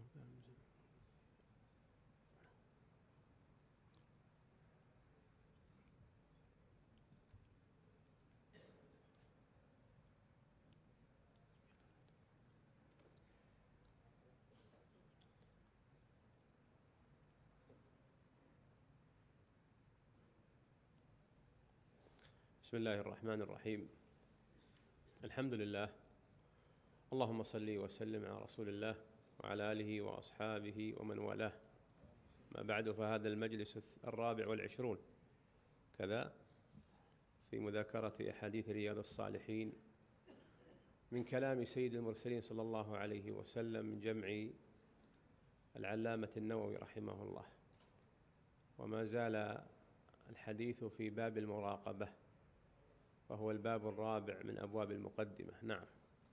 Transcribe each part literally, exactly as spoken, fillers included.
بسم الله الرحمن الرحيم. الحمد لله، اللهم صل وسلم على رسول الله وعلى آله وأصحابه ومن والاه. ما بعد، فهذا المجلس الرابع والعشرون كذا في مذاكرة أحاديث رياض الصالحين من كلام سيد المرسلين صلى الله عليه وسلم من جمع العلامة النووي رحمه الله. وما زال الحديث في باب المراقبة، وهو الباب الرابع من أبواب المقدمة. نعم.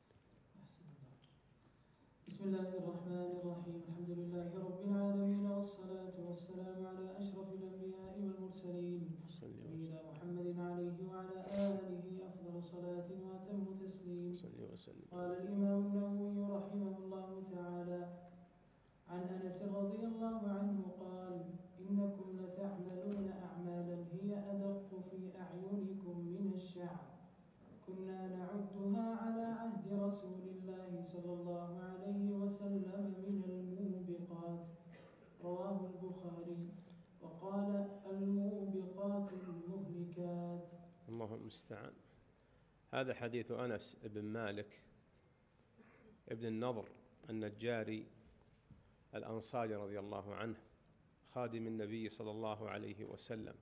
بسم الله الرحمن الرحيم. الحمد لله رب العالمين، والصلاة والسلام على أشرف الأنبياء والمرسلين نبينا محمد عليه وعلى آله أفضل صلاة وأتم تسليم. قال الإمام النووي رحمه الله تعالى: عن أنس رضي الله عنه قال: إنكم لتعملون أعمالا هي أدق في أعينكم من الشعر، كنا نعدها على عهد رسول الله صلى الله عليه وسلم من الموبقات. رواه البخاري. وقال: الموبقات المهلكات. الله المستعان. هذا حديث أنس بن مالك ابن النضر النجاري الأنصاري رضي الله عنه، خادم النبي صلى الله عليه وسلم،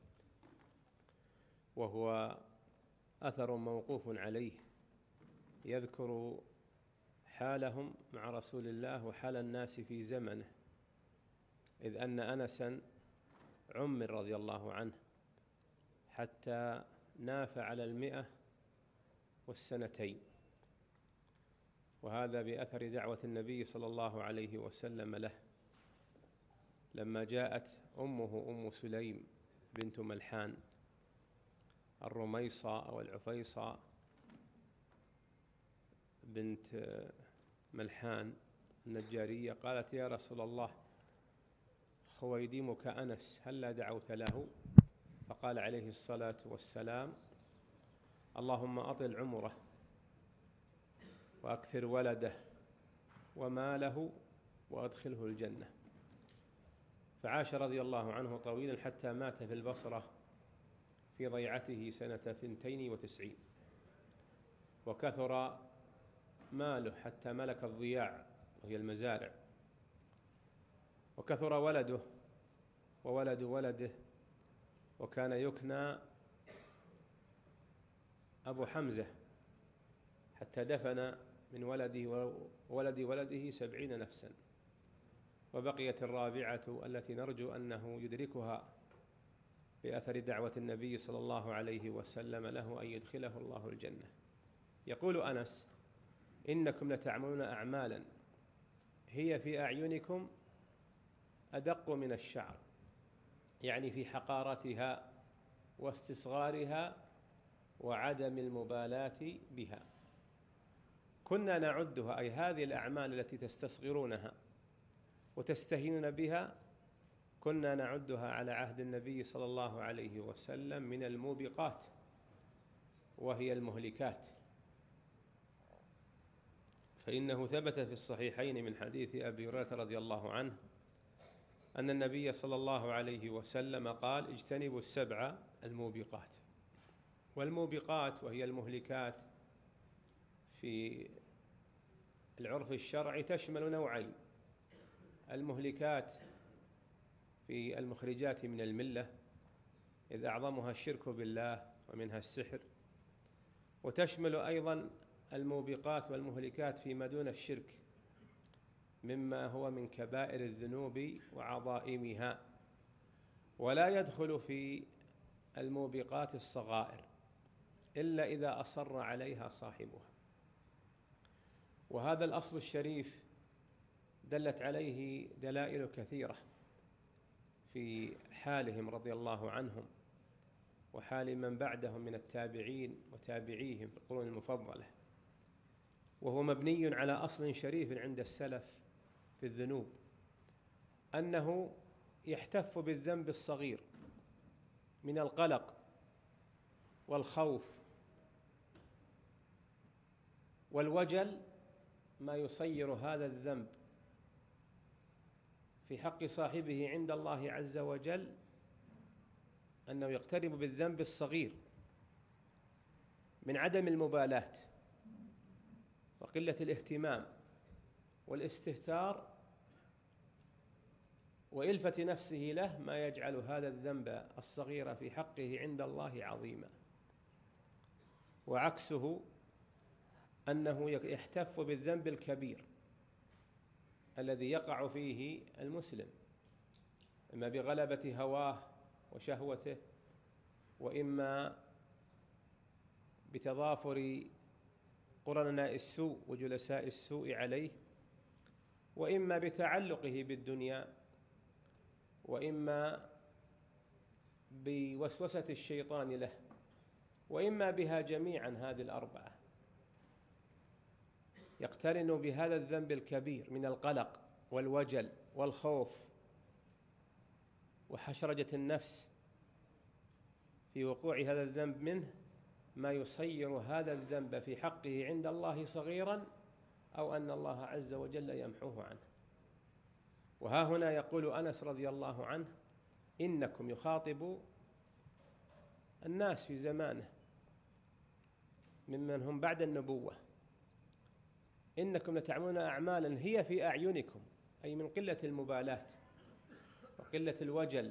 وهو أثر موقوف عليه يذكر حالهم مع رسول الله وحال الناس في زمنه، إذ أن أنسا عمر رضي الله عنه حتى ناف على المئة والسنتين، وهذا بأثر دعوة النبي صلى الله عليه وسلم له لما جاءت أمه أم سليم بنت ملحان الرميصة أو العفيصة بنت ملحان النجارية، قالت: يا رسول الله، خويدمك أنس هل لا دعوت له؟ فقال عليه الصلاة والسلام: اللهم أطل عمره وأكثر ولده وماله وأدخله الجنة. فعاش رضي الله عنه طويلا حتى مات في البصرة في ضيعته سنة ثنتين وتسعين، وكثر ماله حتى ملك الضياع وهي المزارع، وكثر ولده وولد ولده، وكان يكنى أبو حمزة حتى دفن من ولده وولد ولده سبعين نفسا، وبقيت الرابعة التي نرجو أنه يدركها بأثر دعوة النبي صلى الله عليه وسلم له أن يدخله الله الجنة. يقول أنس: إنكم لتعملون أعمالا هي في أعينكم أدق من الشعر، يعني في حقارتها واستصغارها وعدم المبالاة بها. كنا نعدها، أي هذه الأعمال التي تستصغرونها وتستهينون بها، كنا نعدها على عهد النبي صلى الله عليه وسلم من الموبقات، وهي المهلكات. فإنه ثبت في الصحيحين من حديث أبي هريرة رضي الله عنه أن النبي صلى الله عليه وسلم قال: اجتنبوا السبع الموبقات. والموبقات وهي المهلكات في العرف الشرعي تشمل نوعين: المهلكات في المخرجات من الملة، إذ أعظمها الشرك بالله ومنها السحر، وتشمل أيضا الموبقات والمهلكات فيما دون الشرك مما هو من كبائر الذنوب وعظائمها، ولا يدخل في الموبقات الصغائر إلا إذا أصر عليها صاحبها. وهذا الأصل الشريف دلت عليه دلائل كثيرة في حالهم رضي الله عنهم وحال من بعدهم من التابعين وتابعيهم في القرون المفضلة، وهو مبني على أصل شريف عند السلف في الذنوب أنه يحتف بالذنب الصغير من القلق والخوف والوجل، ما يصير هذا الذنب في حق صاحبه عند الله عز وجل أنه يقترب بالذنب الصغير من عدم المبالاة وقلة الاهتمام والاستهتار وإلفة نفسه له، ما يجعل هذا الذنب الصغير في حقه عند الله عظيما. وعكسه أنه يحتف بالذنب الكبير الذي يقع فيه المسلم، إما بغلبة هواه وشهوته، وإما بتضافر قرناء السوء وجلساء السوء عليه، وإما بتعلقه بالدنيا، وإما بوسوسة الشيطان له، وإما بها جميعا هذه الأربعة. يقترن بهذا الذنب الكبير من القلق والوجل والخوف وحشرجة النفس في وقوع هذا الذنب منه ما يصير هذا الذنب في حقه عند الله صغيرا، أو أن الله عز وجل يمحوه عنه. وها هنا يقول أنس رضي الله عنه: إنكم، يخاطب الناس في زمانه ممن هم بعد النبوة، إنكم لتعملون أعمالا هي في أعينكم، أي من قلة المبالاة وقلة الوجل،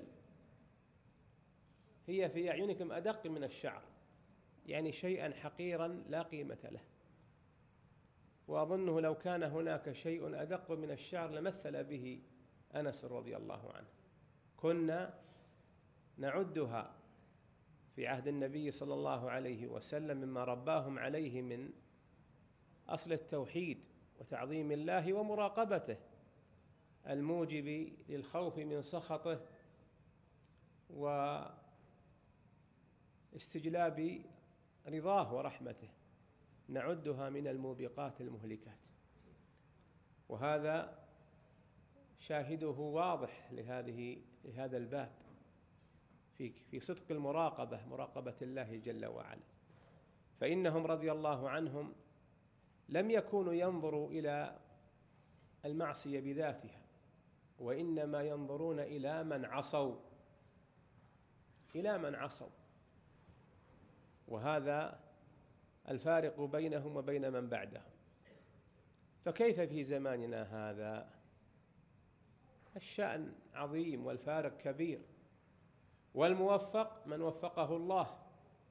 هي في أعينكم أدق من الشعر، يعني شيئا حقيرا لا قيمة له. وأظنه لو كان هناك شيء أدق من الشعر لمثل به أنس رضي الله عنه. كنا نعدها في عهد النبي صلى الله عليه وسلم مما رباهم عليه من أصل التوحيد وتعظيم الله ومراقبته الموجب للخوف من سخطه واستجلاب رضاه ورحمته، نعدها من الموبقات المهلكات. وهذا شاهده واضح لهذه لهذا الباب في في صدق المراقبة، مراقبة الله جل وعلا. فإنهم رضي الله عنهم لم يكونوا ينظروا إلى المعصية بذاتها، وإنما ينظرون إلى من عصوا إلى من عصوا وهذا الفارق بينهم وبين من بعدهم. فكيف في زماننا هذا؟ الشأن عظيم والفارق كبير، والموفق من وفقه الله،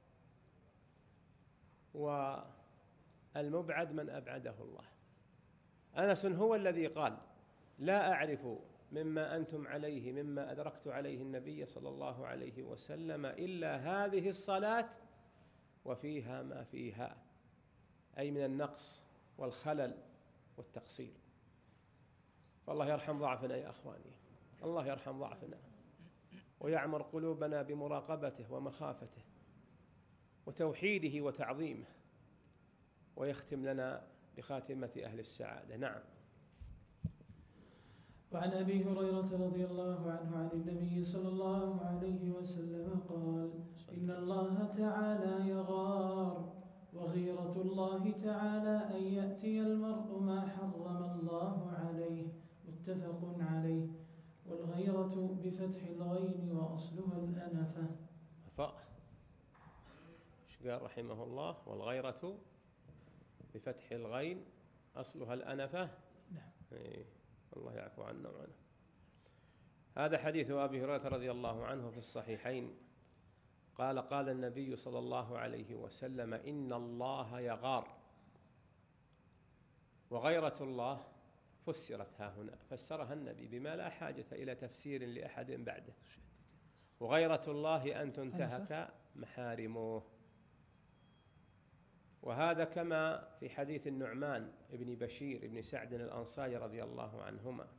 والمبعد من أبعده الله. أنس هو الذي قال: لا أعرف مما أنتم عليه مما أدركت عليه النبي صلى الله عليه وسلم إلا هذه الصلاة وفيها ما فيها، أي من النقص والخلل والتقصير. فالله يرحم ضعفنا يا أخواني، الله يرحم ضعفنا ويعمر قلوبنا بمراقبته ومخافته وتوحيده وتعظيمه، ويختم لنا بخاتمة أهل السعادة. نعم. وعن أبي هريرة رضي الله عنه عن النبي صلى الله عليه وسلم قال: إن الله تعالى يغار، وغيرة الله تعالى أن يأتي المرء ما حرم الله عليه، متفق عليه. والغيرة بفتح الغين وأصلها الأنفة. ايش قال رحمه الله؟ والغيرة بفتح الغين أصلها الأنفة. نعم. إيه. الله يعفو عنا وعنه. هذا حديث أبي هريرة رضي الله عنه في الصحيحين قال: قال النبي صلى الله عليه وسلم: إن الله يغار. وغيرة الله فسرت ها هنا، فسرها النبي بما لا حاجة إلى تفسير لأحد بعده. وغيرة الله أن تنتهك محارمه. وهذا كما في حديث النعمان ابن بشير ابن سعد الأنصاري رضي الله عنهما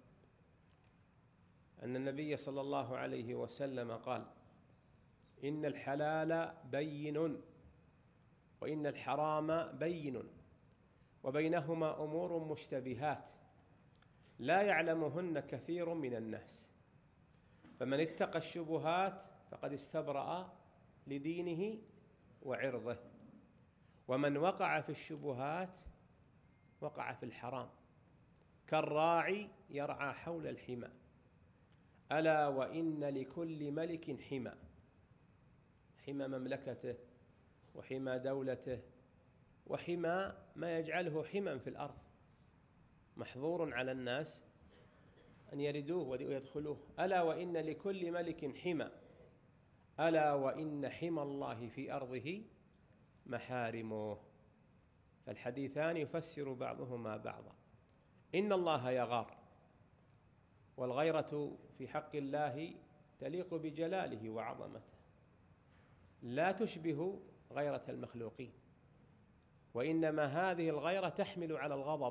أن النبي صلى الله عليه وسلم قال: إن الحلال بين وإن الحرام بين وبينهما أمور مشتبهات لا يعلمهن كثير من الناس، فمن اتقى الشبهات فقد استبرأ لدينه وعرضه، ومن وقع في الشبهات وقع في الحرام، كالراعي يرعى حول الحمى، ألا وإن لكل ملك حمى، حمى مملكته وحمى دولته وحمى ما يجعله حمى في الأرض، محظور على الناس أن يردوه ويدخلوه. ألا وإن لكل ملك حمى، ألا وإن حمى الله في أرضه محارمه. فالحديثان يفسر بعضهما بعضا. إن الله يغار، والغيرة في حق الله تليق بجلاله وعظمته، لا تشبه غيرة المخلوقين، وإنما هذه الغيرة تحمل على الغضب،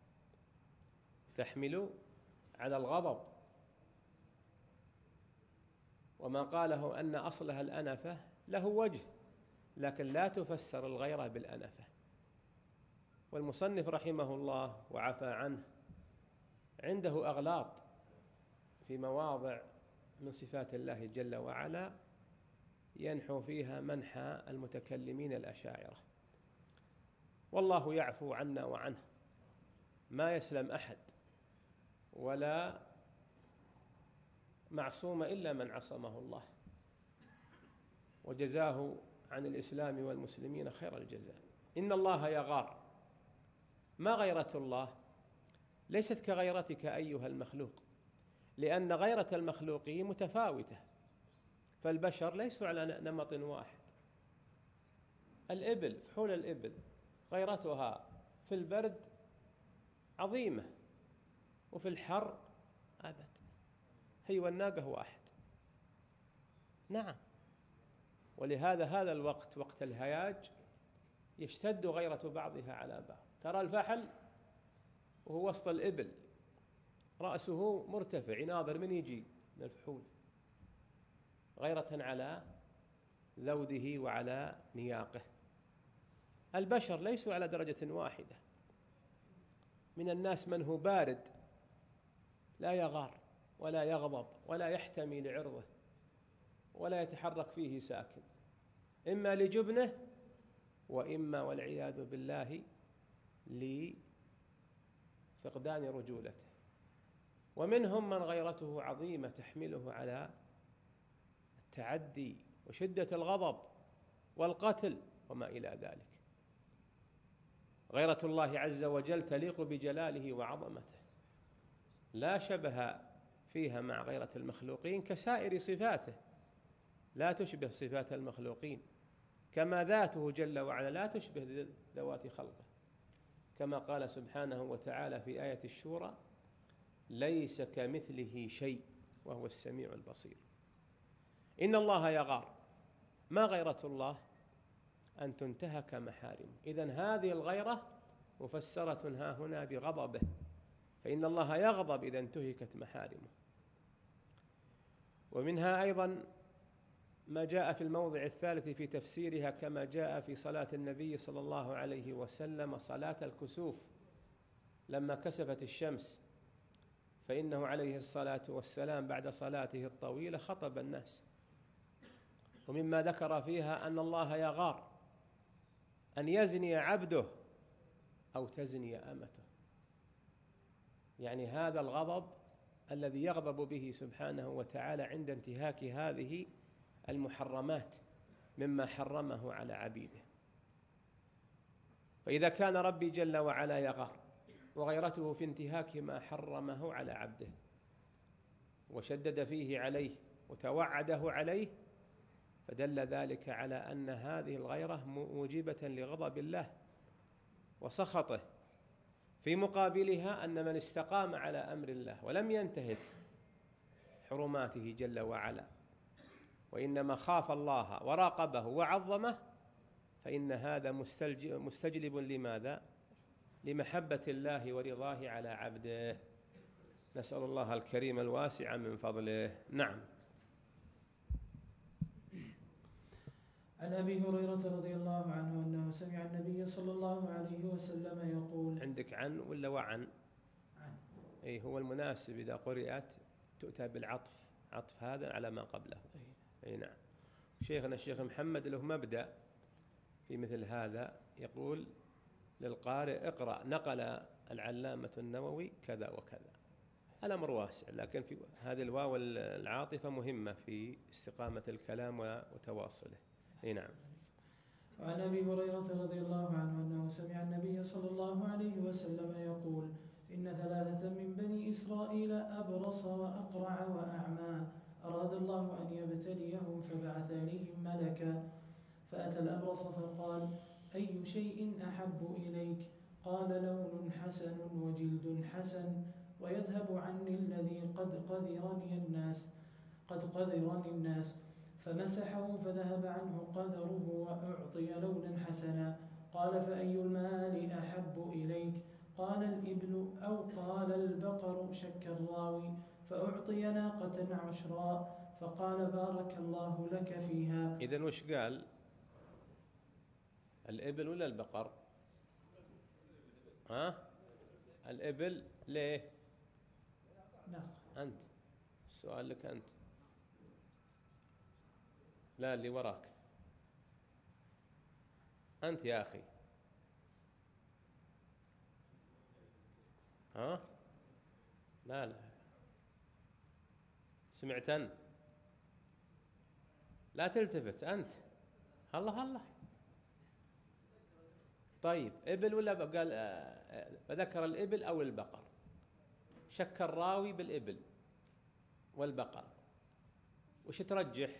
تحمل على الغضب، وما قاله أن أصلها الأنفة له وجه، لكن لا تفسر الغيرة بالأنفة. والمصنف رحمه الله وعفى عنه عنده أغلاط في مواضع من صفات الله جل وعلا ينحو فيها منحى المتكلمين الأشاعرة، والله يعفو عنا وعنه، ما يسلم أحد ولا معصوم إلا من عصمه الله، وجزاه عن الإسلام والمسلمين خير الجزاء. إن الله يغار. ما غيرة الله؟ ليست كغيرتك أيها المخلوق، لأن غيرة المخلوقين متفاوتة، فالبشر ليسوا على نمط واحد. الإبل، فحول الإبل غيرتها في البرد عظيمة، وفي الحر أبد، هي والناقة واحد. نعم، ولهذا هذا الوقت وقت الهياج يشتد غيرة بعضها على بعض. ترى الفحل وهو وسط الإبل رأسه مرتفع يناظر من يجي من الفحول، غيرة على ذوده وعلى نياقه. البشر ليسوا على درجة واحدة، من الناس من هو بارد لا يغار ولا يغضب ولا يحتمي لعرضه ولا يتحرك فيه ساكن، إما لجبنه وإما والعياذ بالله لفقدان رجولته. ومنهم من غيرته عظيمة تحمله على التعدي وشدة الغضب والقتل وما إلى ذلك. غيرة الله عز وجل تليق بجلاله وعظمته، لا شبه فيها مع غيرة المخلوقين، كسائر صفاته لا تشبه صفات المخلوقين، كما ذاته جل وعلا لا تشبه ذوات خلقه، كما قال سبحانه وتعالى في آية الشورى: ليس كمثله شيء وهو السميع البصير. إن الله يغار. ما غيرة الله؟ أن تنتهك محارمه. إذن هذه الغيرة مفسرة ها هنا بغضبه، فإن الله يغضب إذا انتهكت محارمه. ومنها أيضا ما جاء في الموضع الثالث في تفسيرها، كما جاء في صلاة النبي صلى الله عليه وسلم صلاة الكسوف لما كسفت الشمس، فإنه عليه الصلاة والسلام بعد صلاته الطويلة خطب الناس، ومما ذكر فيها أن الله يغار أن يزني عبده أو تزني أمته، يعني هذا الغضب الذي يغضب به سبحانه وتعالى عند انتهاك هذه المحرمات مما حرمه على عبيده. فإذا كان ربي جل وعلا يغار وغيرته في انتهاك ما حرمه على عبده وشدد فيه عليه وتوعده عليه، فدل ذلك على أن هذه الغيرة موجبة لغضب الله وسخطه. في مقابلها أن من استقام على أمر الله ولم ينتهك حرماته جل وعلا، وإنما خاف الله وراقبه وعظمه، فإن هذا مستجلب لماذا؟ لمحبة الله ورضاه على عبده. نسأل الله الكريم الواسع من فضله. نعم. عن أبي هريرة رضي الله عنه أنه سمع النبي صلى الله عليه وسلم يقول. عندك عن ولا وعن؟ عن. أي هو المناسب إذا قرأت تؤتى بالعطف، عطف هذا على ما قبله. أي نعم. شيخنا الشيخ محمد له مبدأ في مثل هذا، يقول للقارئ اقرأ نقل العلامة النووي كذا وكذا. الأمر واسع، لكن في هذه الواو العاطفة مهمة في استقامة الكلام وتواصله. أي نعم. وعن أبي هريرة رضي الله عنه أنه سمع النبي صلى الله عليه وسلم يقول: إن ثلاثة من بني إسرائيل أبرص وأقرع وأعمى أراد الله أن يبتليهم فبعث إليهم ملكا، فأتى الأبرص فقال: أي شيء أحب إليك؟ قال: لون حسن وجلد حسن ويذهب عني الذي قد قذرني الناس قد قذرني الناس فمسحه فذهب عنه قذره وأعطي لونا حسنا. قال: فأي المال أحب إليك؟ قال: الإبل أو قال البقر، شك الراوي، فأعطي ناقة عشراء فقال: بارك الله لك فيها. إذن وش قال؟ الإبل ولا البقر؟ ها؟ الإبل. ليه؟ ناقة. أنت السؤال لك أنت، لا اللي وراك أنت يا أخي. ها؟ لا لا سمعتن، لا تلتفت أنت. الله الله. طيب إبل ولا قال؟ فذكر الإبل أو البقر، شك الراوي بالإبل والبقر. وش ترجح؟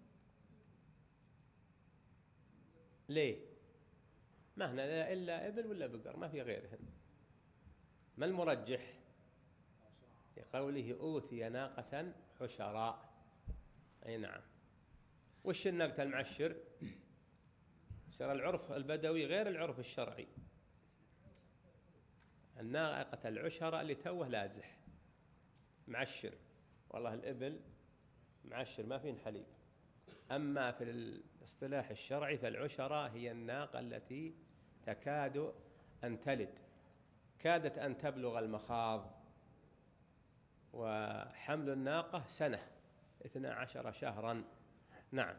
ليه؟ ما هنا إلا إبل ولا بقر، ما في غيرهن. ما المرجح؟ لقوله أوتي ناقة حشراء. أي نعم. وش الناقة المعشر؟ شرع العرف البدوي غير العرف الشرعي. الناقة العشرة اللي توه لازح معشر، والله الإبل معشر ما فين حليب. أما في الاصطلاح الشرعي فالعشرة هي الناقة التي تكاد أن تلد، كادت أن تبلغ المخاض، وحمل الناقة سنة اثنا عشر شهرا. نعم.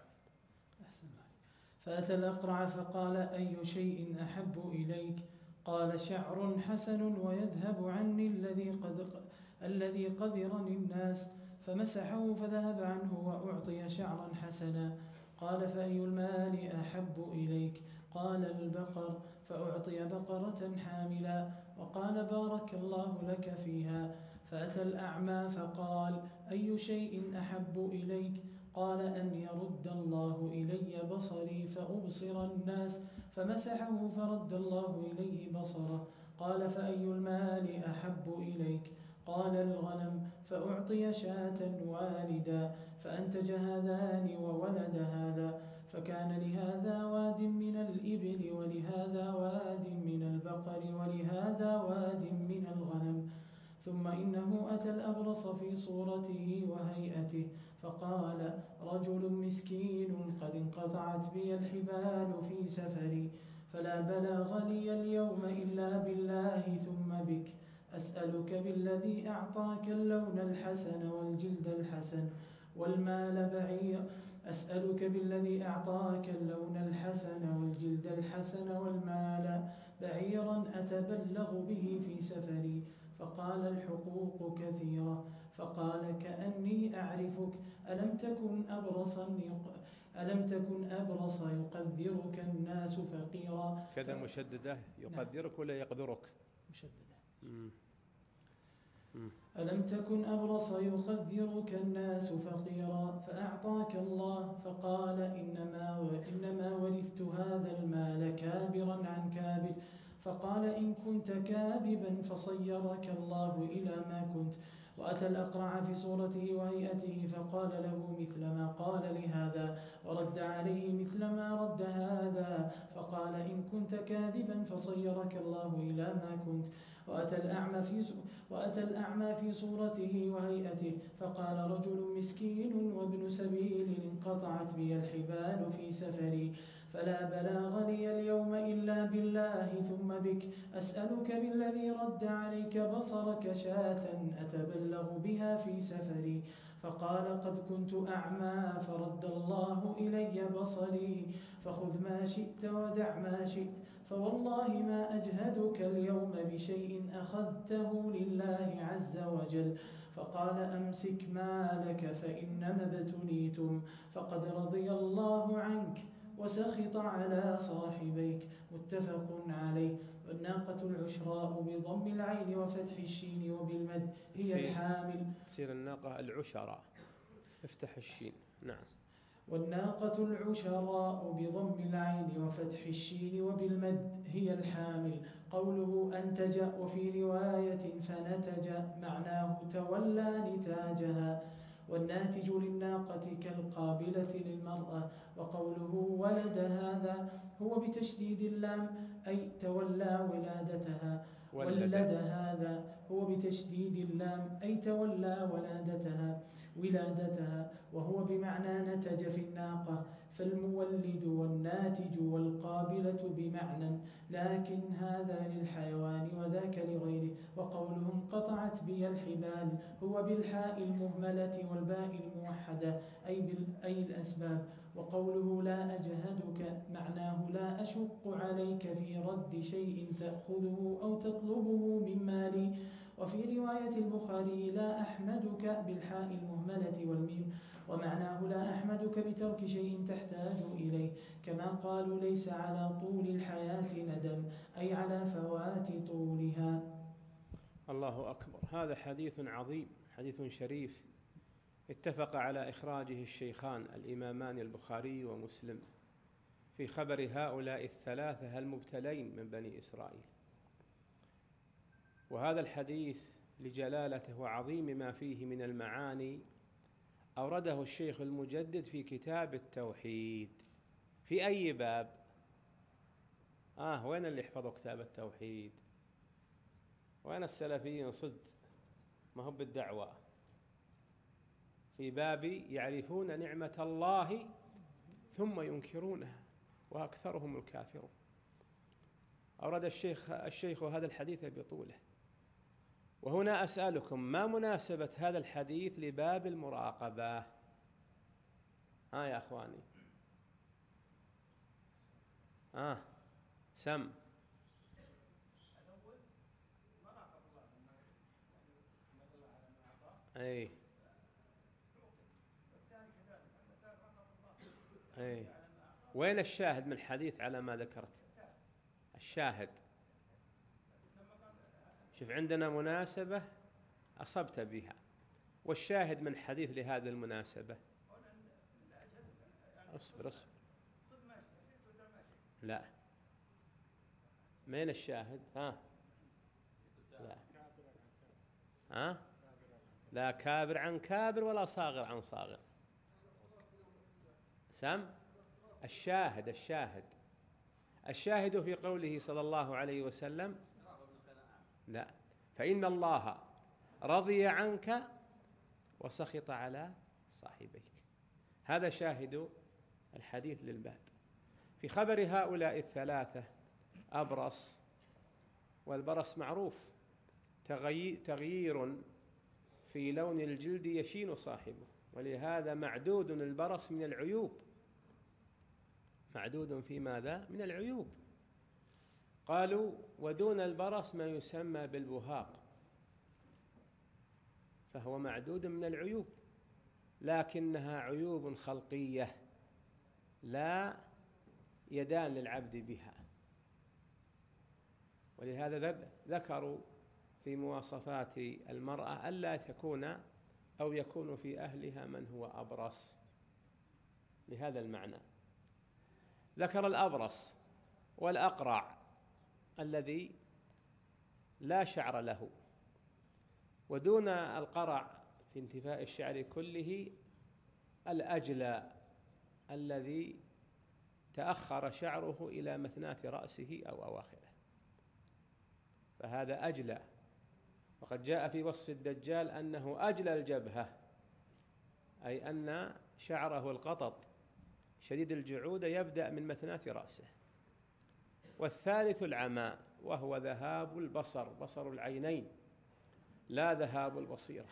فأتى الأقرع فقال: أي شيء أحب إليك؟ قال: شعر حسن ويذهب عني الذي قد الذي قذرني الناس، فمسحه فذهب عنه وأعطي شعرا حسنا. قال: فأي المال أحب إليك؟ قال: البقر، فأعطي بقرة حاملا وقال: بارك الله لك فيها. فأتى الأعمى فقال: أي شيء أحب إليك؟ قال: أن يرد الله إلي بصري فأبصر الناس، فمسحه فرد الله إليه بصره. قال: فأي المال أحب إليك؟ قال: الغنم، فأعطي شاة والدا، فأنتج هذان وولد هذا، فكان لهذا واد من الإبل ولهذا واد من البقر ولهذا واد من الغنم. ثم إنه أتى الأبرص في صورته وهيئته فقال: رجل مسكين قد انقطعت بي الحبال في سفري، فلا بلاغ لي اليوم إلا بالله ثم بك، أسألك بالذي أعطاك اللون الحسن والجلد الحسن والمال بعير أسألك بالذي أعطاك اللون الحسن والجلد الحسن والمال بعيرا أتبلغ به في سفري. فقال: الحقوق كثيرة. فقال: كأني أعرفك، ألم تكن أبرصا يق... ألم تكن أبرص يقدرك الناس فقيرا. كذا مشددة، يقدرك ولا يقدرك؟ مشددة. مم. مم. ألم تكن أبرص يقدرك الناس فقيرا فأعطاك الله. فقال: إنما, وإنما ورثت هذا المال كابرا عن كابر. فقال: إن كنت كاذبا فصيرك الله إلى ما كنت. وأتى الأقرع في صورته وهيئته فقال له مثل ما قال لهذا ورد عليه مثل ما رد هذا. فقال: إن كنت كاذبا فصيرك الله إلى ما كنت. وأتى الأعمى في وأتى الأعمى في صورته وهيئته فقال: رجل مسكين وابن سبيل انقطعت بي الحبال في سفري، فلا بلاغ لي اليوم إلا بالله ثم بك، أسألك بالذي رد عليك بصرك شاة أتبلغ بها في سفري. فقال قد كنت أعمى فرد الله إلي بصري، فخذ ما شئت ودع ما شئت، فوالله ما أجهدك اليوم بشيء أخذته لله عز وجل. فقال أمسك مالك فإنما ابتليتم، فقد رضي الله عنك وسخط على صاحبيك. متفق عليه. والناقة العشراء بضم العين وفتح الشين وبالمد هي الحامل. تصير الناقة العشراء، افتح الشين. نعم. والناقة العشراء بضم العين وفتح الشين وبالمد هي الحامل. قوله أنتج وفي رواية فنتج معناه تولى نتاجها. والناتج للناقة كالقابلة للمرأة. وقوله ولد هذا هو بتشديد اللام أي تولى ولادتها. ولد هذا هو بتشديد اللام أي تولى ولادتها ولادتها وهو بمعنى نتج في الناقة. فالمولد والناتج والقابلة بمعنى، لكن هذا للحيوان وذاك لغيره. وقولهم قطعت بي الحبال هو بالحاء المهملة والباء الموحدة أي, أي الأسباب. وقوله لا أجهدك معناه لا أشق عليك في رد شيء تأخذه أو تطلبه من مالي. وفي رواية البخاري لا أحمدك بالحاء المهملة والميم، ومعناه لا أحمدك بترك شيء تحتاج إليه. كما قالوا ليس على طول الحياة ندم أي على فوات طولها. الله أكبر. هذا حديث عظيم، حديث شريف، اتفق على إخراجه الشيخان الإمامان البخاري ومسلم في خبر هؤلاء الثلاثة المبتلين من بني إسرائيل. وهذا الحديث لجلالته وعظيم ما فيه من المعاني أورده الشيخ المجدد في كتاب التوحيد. في أي باب؟ آه وين اللي يحفظوا كتاب التوحيد؟ وين السلفيين صدق؟ ما هو بالدعوة. في باب يعرفون نعمة الله ثم ينكرونها وأكثرهم الكافرون. أورد الشيخ الشيخ هذا الحديث بطوله. وهنا أسألكم ما مناسبة هذا الحديث لباب المراقبة؟ ها يا أخواني، آه سم أي أي وين الشاهد من الحديث على ما ذكرت؟ الشاهد شوف، عندنا مناسبة أصبت بها، والشاهد من حديث لهذه المناسبة. اصبر اصبر لا، مين الشاهد؟ ها لا ها لا كابر عن كابر ولا صاغر عن صاغر. سم الشاهد الشاهد الشاهد في قوله صلى الله عليه وسلم لا، فإن الله رضي عنك وسخط على صاحبيك. هذا شاهد الحديث للباب. في خبر هؤلاء الثلاثة أبرص، والبرص معروف تغيير في لون الجلد يشين صاحبه، ولهذا معدود البرص من العيوب، معدود في ماذا؟ من العيوب. قالوا ودون البرص ما يسمى بالبهاق، فهو معدود من العيوب، لكنها عيوب خلقية لا يدان للعبد بها. ولهذا ذكروا في مواصفات المرأة ألا تكون أو يكون في أهلها من هو أبرص، لهذا المعنى. ذكر الأبرص والأقرع الذي لا شعر له، ودون القرع في انتفاء الشعر كله الأجلى الذي تأخر شعره إلى مثناة رأسه أو أواخره، فهذا أجلى. وقد جاء في وصف الدجال أنه أجلى الجبهة، أي أن شعره القطط شديد الجعودة يبدأ من مثناة رأسه. والثالث العمى، وهو ذهاب البصر، بصر العينين لا ذهاب البصيرة.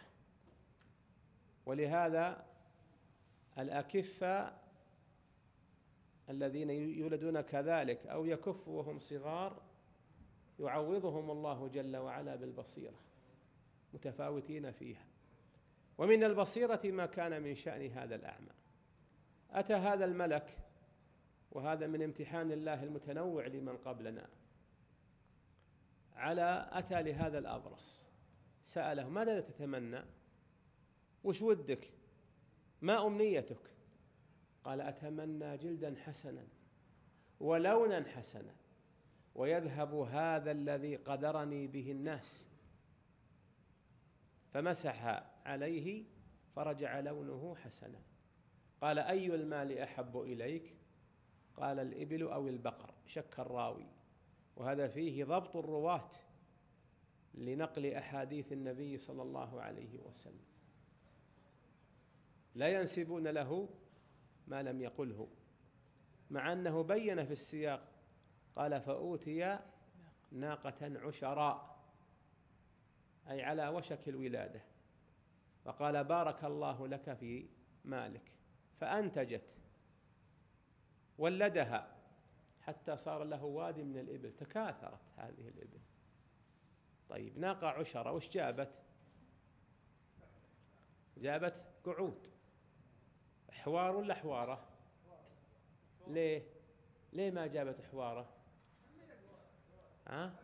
ولهذا الأكفة الذين يولدون كذلك أو يكفوا وهم صغار يعوضهم الله جل وعلا بالبصيرة، متفاوتين فيها. ومن البصيرة ما كان من شأن هذا الأعمى. أتى هذا الملك، وهذا من امتحان الله المتنوع لمن قبلنا، على أتى لهذا الأبرص سأله: ماذا تتمنى؟ وش ودك؟ ما أمنيتك؟ قال: أتمنى جلدا حسنا ولونا حسنا ويذهب هذا الذي قدرني به الناس. فمسح عليه فرجع لونه حسنا. قال: أي المال أحب إليك؟ قال: الإبل أو البقر، شك الراوي. وهذا فيه ضبط الرواة لنقل أحاديث النبي صلى الله عليه وسلم، لا ينسبون له ما لم يقله، مع أنه بين في السياق قال: فأوتي ناقة عشراء، أي على وشك الولادة، وقال: بارك الله لك في مالك، فأنتجت ولدها حتى صار له وادي من الإبل، تكاثرت هذه الإبل. طيب، ناقة عشرة وش جابت؟ جابت قعود. حوار ولا حوارة؟ ليه؟ ليه ما جابت حوارة؟ ها؟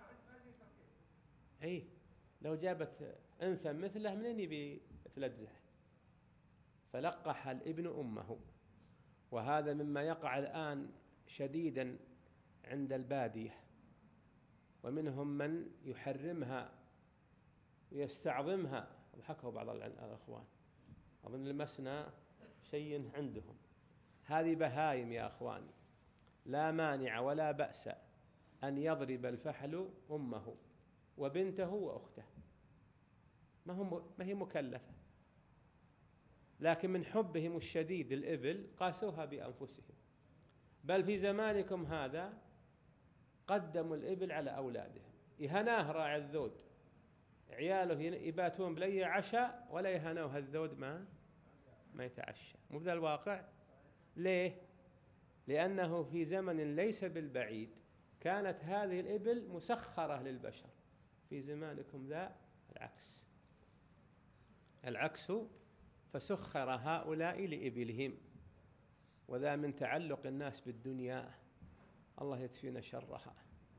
أي لو جابت أنثى مثله منين يبي تلدزح؟ فلقح الابن أمه. وهذا مما يقع الآن شديدا عند البادية، ومنهم من يحرمها ويستعظمها. وحكوا بعض الأخوان، أظن لمسنا شيء عندهم، هذه بهايم يا أخواني، لا مانع ولا بأس أن يضرب الفحل أمه وبنته وأخته، ما هم ما هي مكلفة، لكن من حبهم الشديد الإبل قاسوها بأنفسهم. بل في زمانكم هذا قدموا الإبل على أولادهم. يهناه راعي الذود، عياله يباتون بلي عشاء ولا يهنوه الذود ما ما يتعشى. مو بذا الواقع؟ ليه؟ لأنه في زمن ليس بالبعيد كانت هذه الإبل مسخرة للبشر. في زمانكم ذا العكس، العكس، فسخر هؤلاء لإبلهم. وذا من تعلق الناس بالدنيا، الله يكفينا شرها.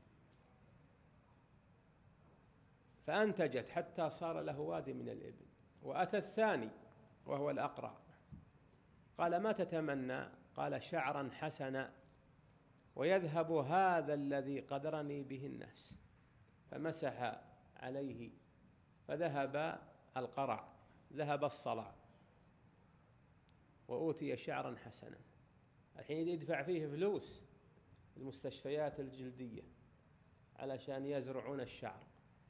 فأنتجت حتى صار له وادي من الإبل. وأتى الثاني وهو الأقرع، قال: ما تتمنى؟ قال: شعرا حسنا ويذهب هذا الذي قدرني به الناس. فمسح عليه فذهب القرع، ذهب الصلع، وأوتي شعرا حسنا. الحين يدفع فيه فلوس المستشفيات الجلدية علشان يزرعون الشعر،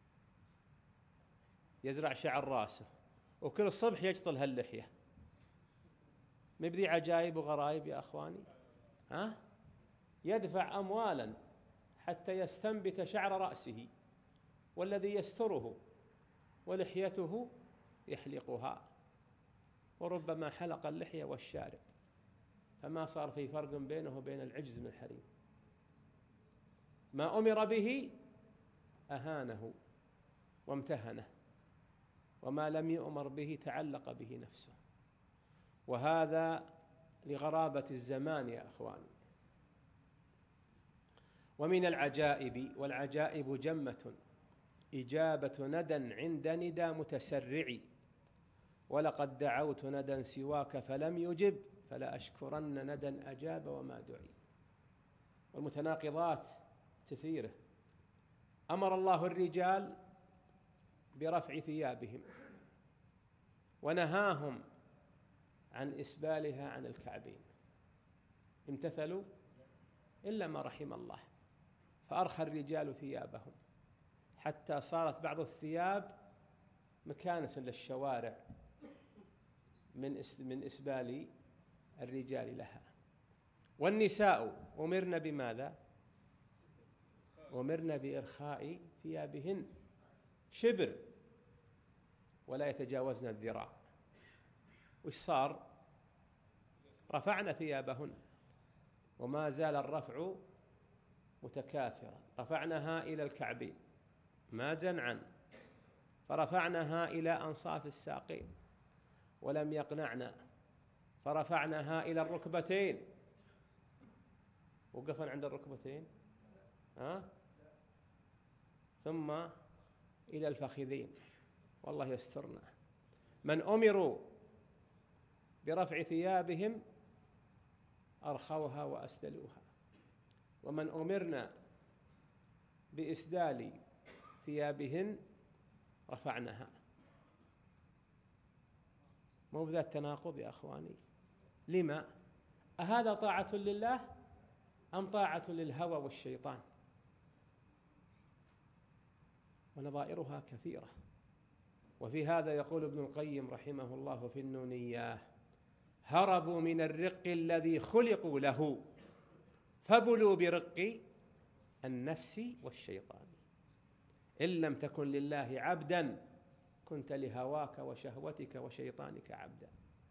يزرع شعر راسه، وكل الصبح يجطل هاللحية. مبذي عجائب وغرائب يا أخواني؟ ها؟ يدفع أموالا حتى يستنبت شعر رأسه، والذي يستره ولحيته يحلقها، وربما حلق اللحية والشارب، فما صار في فرق بينه وبين العجز من الحريم. ما أمر به أهانه وامتهنه، وما لم يؤمر به تعلق به نفسه. وهذا لغرابة الزمان يا أخواني. ومن العجائب، والعجائب جمة، إجابة ندى عند ندى متسرع، ولقد دعوت ندى سواك فلم يجب، فلا أشكرن ندى أجاب وما دعي. والمتناقضات كثيرة. أمر الله الرجال برفع ثيابهم، ونهاهم عن إسبالها عن الكعبين، امتثلوا إلا ما رحم الله، فأرخى الرجال ثيابهم حتى صارت بعض الثياب مكانس للشوارع من من إسبال الرجال لها. والنساء أمرن بماذا؟ أمرن بإرخاء ثيابهن شبر ولا يتجاوزن الذراع. وش صار؟ رفعن ثيابهن، وما زال الرفع متكاثرا، رفعناها إلى الكعبين ما جنعا، فرفعناها إلى أنصاف الساقين، ولم يقنعنا فرفعناها إلى الركبتين. وقفنا عند الركبتين ها؟ ثم إلى الفخذين. والله يسترنا. من أمروا برفع ثيابهم أرخوها وأسدلوها، ومن أمرنا بإسدال ثيابهن رفعناها. مو بذات تناقض يا أخواني؟ لما؟ أهذا طاعة لله أم طاعة للهوى والشيطان؟ ونظائرها كثيرة. وفي هذا يقول ابن القيم رحمه الله في النونية: هربوا من الرق الذي خلقوا له فبلوا برق النفس والشيطان. إن لم تكن لله عبدا كنت لهواك وشهوتك وشيطانك عبدا.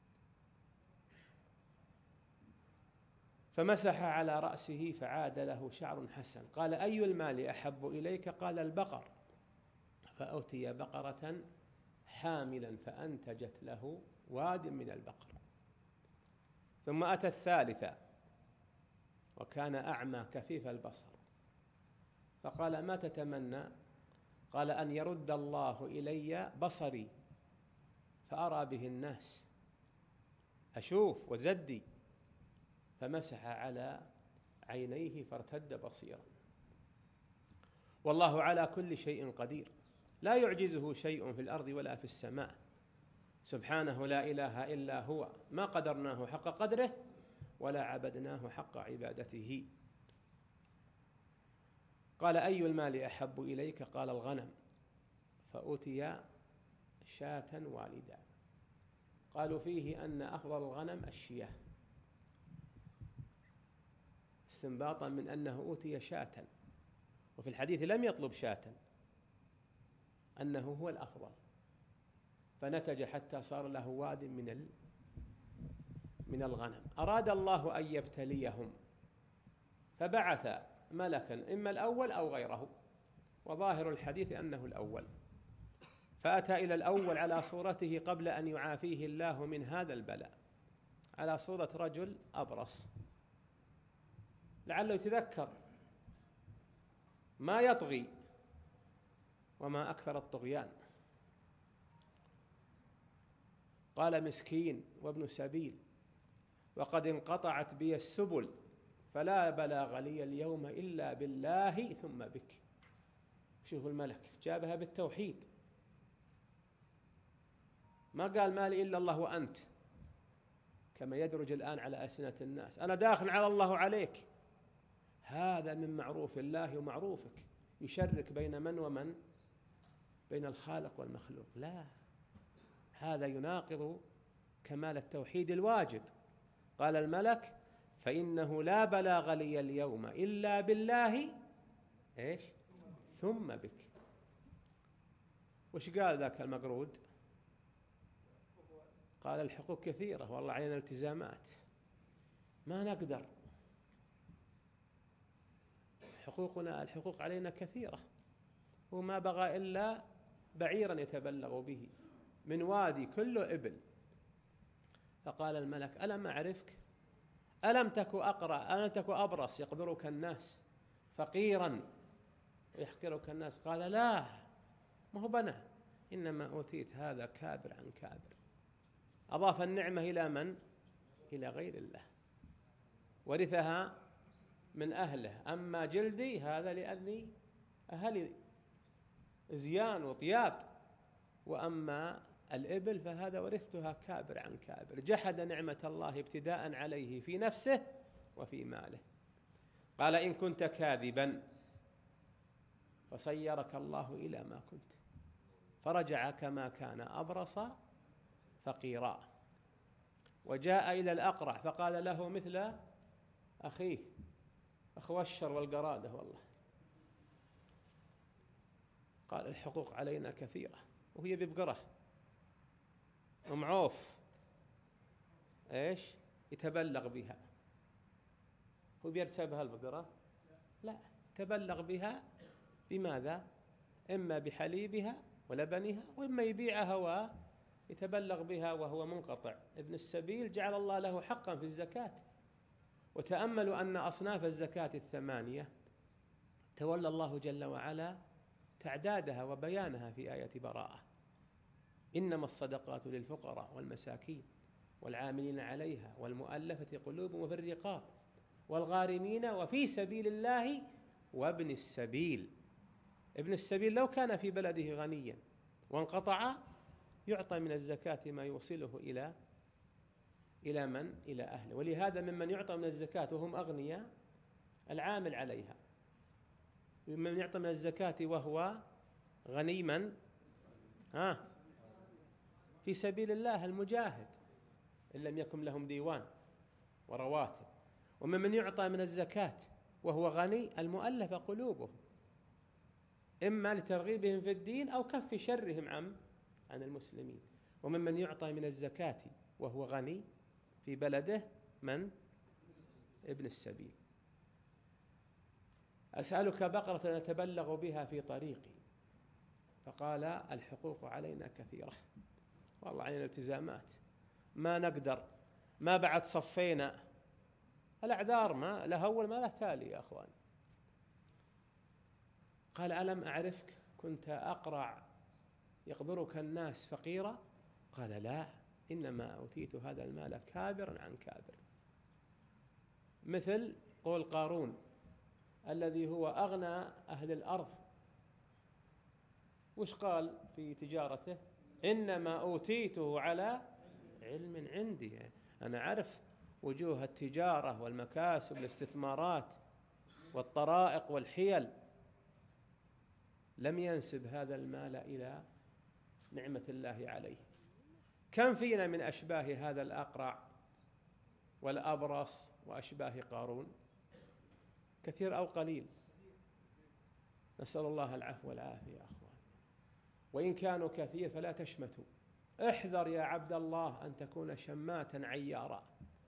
فمسح على رأسه فعاد له شعر حسن. قال: أي المال أحب إليك؟ قال: البقر. فأتي بقرة حاملا فأنتجت له واد من البقر. ثم أتى الثالثة وكان أعمى كفيف البصر، فقال: ما تتمنى؟ قال: أن يرد الله إلي بصري فأرى به الناس، أشوف وزدي. فمسح على عينيه فارتد بصيرا. والله على كل شيء قدير، لا يعجزه شيء في الأرض ولا في السماء، سبحانه لا إله إلا هو. ما قدرناه حق قدره ولا عبدناه حق عبادته. قال: أي المال أحب إليك؟ قال: الغنم. فأتي شاة والدا. قالوا فيه أن أفضل الغنم الشياه، استنباطا من أنه أوتي شاة، وفي الحديث لم يطلب شاة، أنه هو الأفضل. فنتج حتى صار له واد من من الغنم. أراد الله أن يبتليهم فبعث ملكا، إما الأول أو غيره، وظاهر الحديث أنه الأول. فأتى إلى الأول على صورته قبل أن يعافيه الله من هذا البلاء، على صورة رجل أبرص، لعله يتذكر ما يطغي، وما أكثر الطغيان. قال: مسكين وابن سبيل، وقد انقطعت بي السبل، فلا بلاغ لي اليوم إلا بالله ثم بك. شوفوا الملك جابها بالتوحيد، ما قال مالي إلا الله وأنت كما يدرج الآن على ألسنة الناس، أنا داخل على الله عليك. هذا من معروف الله ومعروفك، يشرك بين من ومن؟ بين الخالق والمخلوق. لا، هذا يناقض كمال التوحيد الواجب. قال الملك: فإنه لا بلاغ لي اليوم إلا بالله إيش ثم بك. وش قال ذاك المقرود؟ قال: الحقوق كثيرة والله علينا التزامات، ما نقدر، حقوقنا الحقوق علينا كثيرة، وما بغى إلا بعيرا يتبلغ به من وادي كله إبل. فقال الملك: ألم أعرفك؟ ألم تك أقرأ؟ ألم تك أبرص يقدرك الناس، فقيرا يحقرك الناس؟ قال: لا، ما هو بنا، إنما أوتيت هذا كابر عن كابر. أضاف النعمة إلى من؟ إلى غير الله، ورثها من أهله. أما جلدي هذا لأني أهلي زيان وطياب، وأما الإبل فهذا ورثتها كابر عن كابر. جحد نعمة الله ابتداء عليه في نفسه وفي ماله. قال: إن كنت كاذبا فصيرك الله إلى ما كنت، فرجع كما كان أبرص فقيرا. وجاء إلى الأقرع فقال له مثل أخيه أخو الشر والقرادة والله. قال الحقوق علينا كثيرة، وهي ببقرة ومعوف إيش يتبلغ بها، هو بيرسبها البقرة؟ لا، تبلغ بها بماذا؟ إما بحليبها ولبنها، وإما يبيعها ويتبلغ بها وهو منقطع. ابن السبيل جعل الله له حقا في الزكاة. وتأملوا أن أصناف الزكاة الثمانية تولى الله جل وعلا تعدادها وبيانها في آية براءة: إنما الصدقات للفقراء والمساكين والعاملين عليها والمؤلفة قلوبهم وفي الرقاب والغارمين وفي سبيل الله وابن السبيل. ابن السبيل لو كان في بلده غنيا وانقطع يعطى من الزكاة ما يوصله إلى إلى من؟ إلى أهله. ولهذا ممن يعطى من الزكاة وهم أغنياء العامل عليها، ممن يعطى من الزكاة وهو غني من؟ ها في سبيل الله المجاهد إن لم يكن لهم ديوان ورواتب. وممن يعطى من الزكاة وهو غني المؤلف قلوبهم، إما لترغيبهم في الدين أو كف شرهم عن عن المسلمين. وممن يعطى من الزكاة وهو غني في بلده من؟ ابن السبيل. أسألك بقرة نتبلغ بها في طريقي، فقال الحقوق علينا كثيرة، والله علينا التزامات ما نقدر، ما بعد صفينا الأعذار، ما لا أول ما لا تالي يا أخوان. قال ألم أعرفك كنت أقرع يقدرك الناس فقيرا؟ قال لا، إنما أوتيت هذا المال كابرا عن كابر. مثل قول قارون الذي هو أغنى أهل الأرض، وش قال في تجارته؟ إنما أوتيته على علم عندي، أنا أعرف وجوه التجارة والمكاسب والاستثمارات والطرائق والحيل. لم ينسب هذا المال إلى نعمة الله عليه. كم فينا من أشباه هذا الأقرع والأبرص وأشباه قارون؟ كثير أو قليل؟ نسأل الله العفو والعافية يا أخوان. وإن كانوا كثير فلا تشمتوا، احذر يا عبد الله أن تكون شماتا عيارا،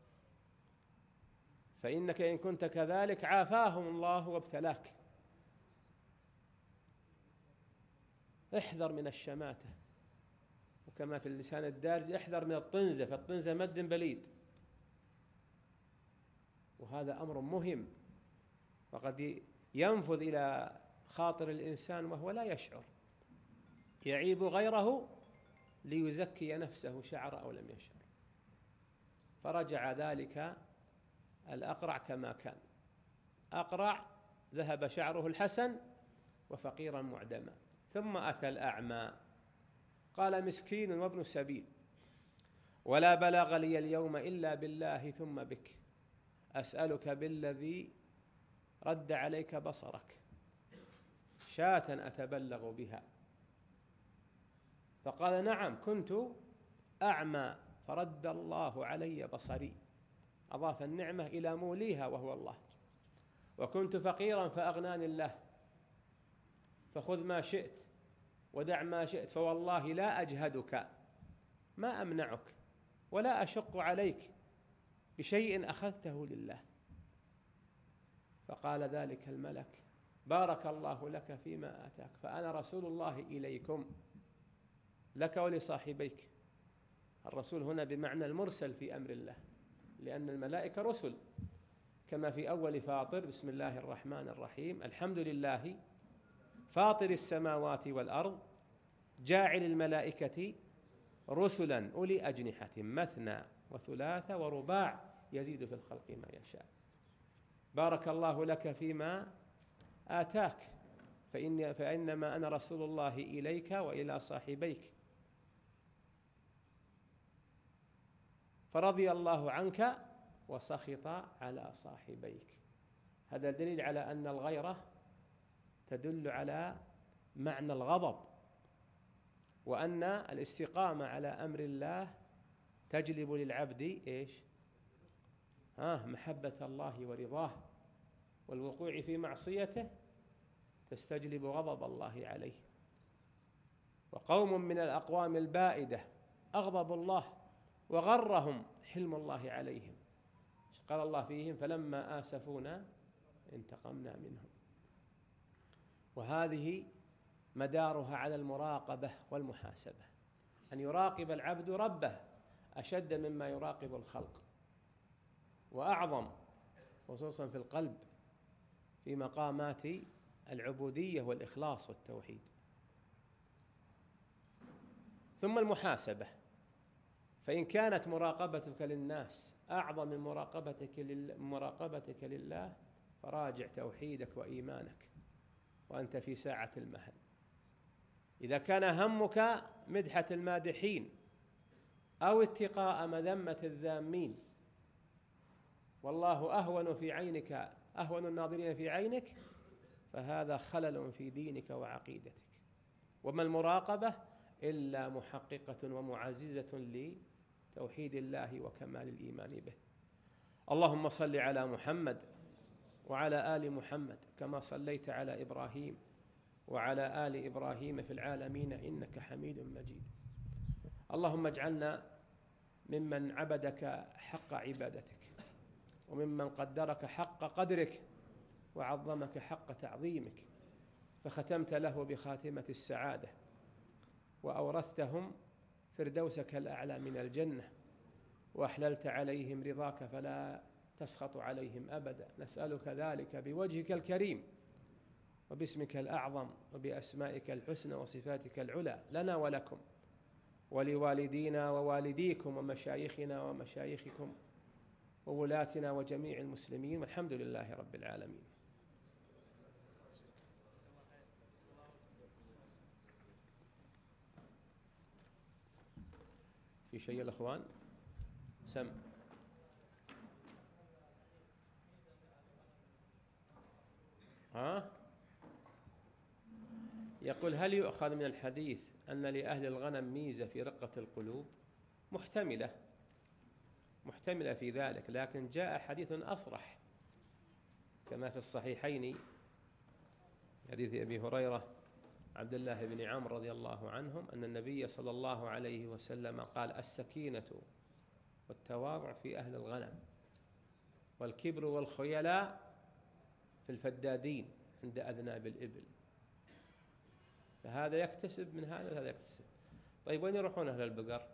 فإنك إن كنت كذلك عافاهم الله وابتلاك. احذر من الشماتة، وكما في اللسان الدارج احذر من الطنزة، فالطنزة مد بليد، وهذا أمر مهم، وقد ينفذ إلى خاطر الإنسان وهو لا يشعر، يعيب غيره ليزكي نفسه، شعر أو لم يشعر. فرجع ذلك الأقرع كما كان، أقرع ذهب شعره الحسن وفقيرا معدما. ثم أتى الأعمى قال مسكين وابن سبيل، ولا بلاغ لي اليوم إلا بالله ثم بك، أسألك بالذي رد عليك بصرك شاة أتبلغ بها. فقال نعم كنت أعمى فرد الله علي بصري، أضاف النعمة إلى موليها وهو الله. وكنت فقيرا فأغناني الله، فخذ ما شئت ودع ما شئت، فوالله لا أجهدك، ما أمنعك ولا أشق عليك بشيء أخذته لله. فقال ذلك الملك بارك الله لك فيما آتاك، فأنا رسول الله إليكم، لك ولصاحبيك. الرسول هنا بمعنى المرسل في أمر الله، لأن الملائكة رسل، كما في أول فاطر بسم الله الرحمن الرحيم الحمد لله فاطر السماوات والأرض جاعل الملائكة رسلا أولي أجنحة مثنى وثلاث ورباع يزيد في الخلق ما يشاء. بارك الله لك فيما آتاك، فإن فإنما أنا رسول الله إليك وإلى صاحبيك، فرضي الله عنك وسخط على صاحبيك. هذا دليل على أن الغيرة تدل على معنى الغضب، وأن الاستقامة على أمر الله تجلب للعبد إيش؟ ها محبة الله ورضاه والوقوع في معصيته تستجلب غضب الله عليه. وقوم من الأقوام البائدة أغضبوا الله وغرهم حلم الله عليهم، قال الله فيهم فلما آسفونا انتقمنا منهم. وهذه مدارها على المراقبة والمحاسبة، أن يراقب العبد ربه أشد مما يراقب الخلق، وأعظم خصوصا في القلب في مقامات العبودية والإخلاص والتوحيد. ثم المحاسبة، فإن كانت مراقبتك للناس أعظم من مراقبتك لله, مراقبتك لله فراجع توحيدك وإيمانك وأنت في ساعة المهل. إذا كان همك مدحة المادحين أو اتقاء مذمة الذامين والله أهون في عينك أهون الناظرين في عينك، فهذا خلل في دينك وعقيدتك. وما المراقبة إلا محققة ومعززة لتوحيد الله وكمال الإيمان به. اللهم صل على محمد وعلى آل محمد كما صليت على إبراهيم وعلى آل إبراهيم في العالمين إنك حميد مجيد. اللهم اجعلنا ممن عبدك حق عبادتك، وممن قدرك حق قدرك، وعظمك حق تعظيمك، فختمت له بخاتمة السعادة، وأورثتهم فردوسك الأعلى من الجنة، وأحللت عليهم رضاك فلا تسخط عليهم أبدا. نسألك ذلك بوجهك الكريم وباسمك الأعظم وبأسمائك الحسنى وصفاتك العلى، لنا ولكم ولوالدينا ووالديكم ومشايخنا ومشايخكم وولاتنا وجميع المسلمين، والحمد لله رب العالمين. في شيء الأخوان؟ سم. ها؟ يقول هل يؤخذ من الحديث أن لأهل الغنم ميزة في رقة القلوب؟ محتملة محتملة في ذلك، لكن جاء حديث أصرح كما في الصحيحين حديث أبي هريرة عبد الله بن عمرو رضي الله عنهم أن النبي صلى الله عليه وسلم قال السكينة والتواضع في أهل الغنم، والكبر والخيلاء في الفدادين عند أذناب الإبل. فهذا يكتسب من هذا وهذا يكتسب. طيب وين يروحون أهل البقر؟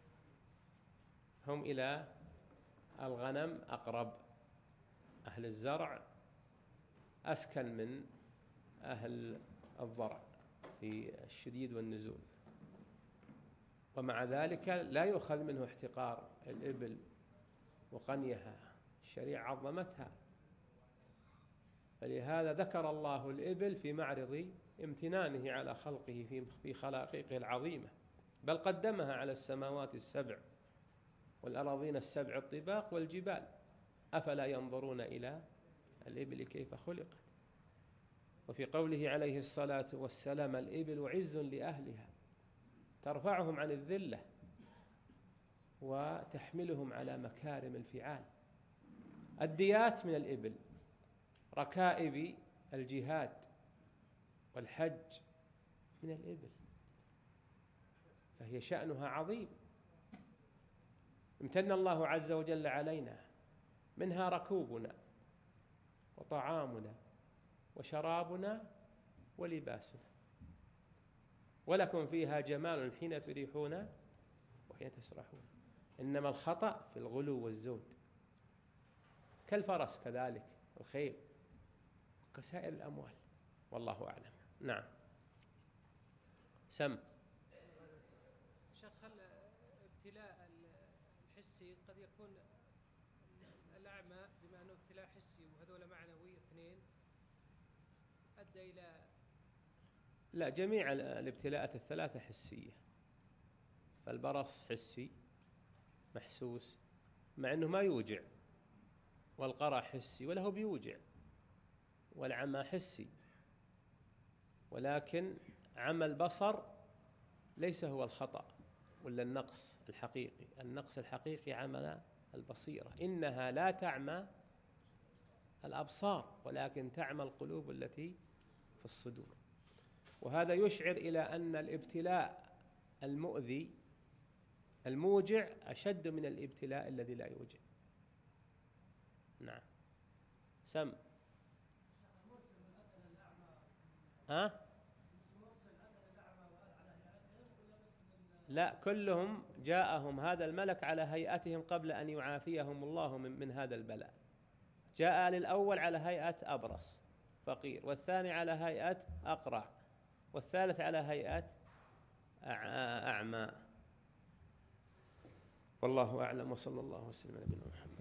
هم إلى الغنم أقرب، أهل الزرع أسكن من أهل الضرع في الشديد والنزول. ومع ذلك لا يؤخذ منه احتقار الإبل وقنيها، الشريعة عظمتها، فلهذا ذكر الله الإبل في معرض امتنانه على خلقه في خلائقه العظيمة، بل قدمها على السماوات السبع والأراضين السبع الطباق والجبال، أفلا ينظرون إلى الإبل كيف خلقت. وفي قوله عليه الصلاة والسلام الإبل عز لأهلها، ترفعهم عن الذلة وتحملهم على مكارم الفعال. الديات من الإبل، ركائب الجهاد والحج من الإبل، فهي شأنها عظيم. امتن الله عز وجل علينا، منها ركوبنا وطعامنا وشرابنا ولباسنا، ولكم فيها جمال حين تريحون وحين تسرحون. إنما الخطأ في الغلو والزود، كالفرس كذلك الخيل كسائر الأموال، والله أعلم. نعم. سم. شيخ، هل ابتلاء الحسي قد يكون الأعمى بما أنه ابتلاء حسي وهذول معنوي اثنين أدى إلى؟ لا، جميع الابتلاءات الثلاثة حسية، فالبرص حسي محسوس مع أنه ما يوجع، والقرع حسي وله بيوجع، والعمى حسي، ولكن عمى البصر ليس هو الخطأ ولا النقص الحقيقي. النقص الحقيقي عمى البصيرة، إنها لا تعمى الأبصار ولكن تعمى القلوب التي في الصدور. وهذا يشعر إلى أن الابتلاء المؤذي الموجع أشد من الابتلاء الذي لا يوجع. نعم. سم ها؟ لا، كلهم جاءهم هذا الملك على هيئتهم قبل أن يعافيهم الله من, من هذا البلاء. جاء للأول على هيئة أبرص فقير، والثاني على هيئة أقرع، والثالث على هيئة أعمى. والله أعلم، وصلى الله وسلم على نبينا محمد.